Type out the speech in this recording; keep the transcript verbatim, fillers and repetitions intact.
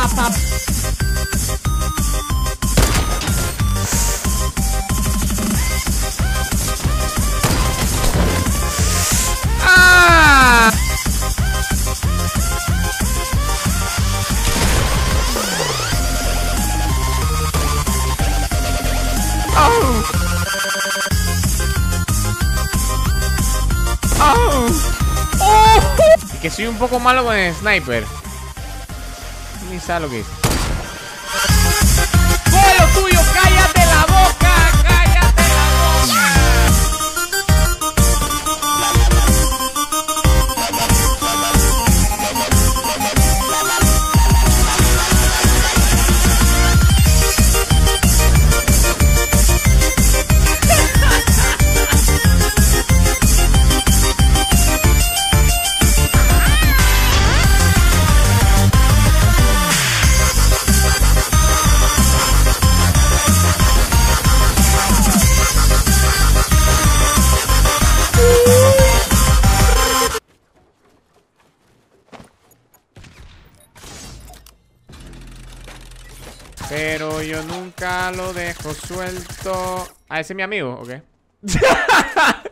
pa, pa. ¡Ah! ¡Oh! ¡Oh! ¡Oh! Y que soy un poco malo con el sniper. Ni sabe lo que es. ¡Fue lo tuyo! ¡Cállate la boca! ¡Cállate la boca! Pero yo nunca lo dejo suelto. Ah, ese es mi amigo, ¿ok?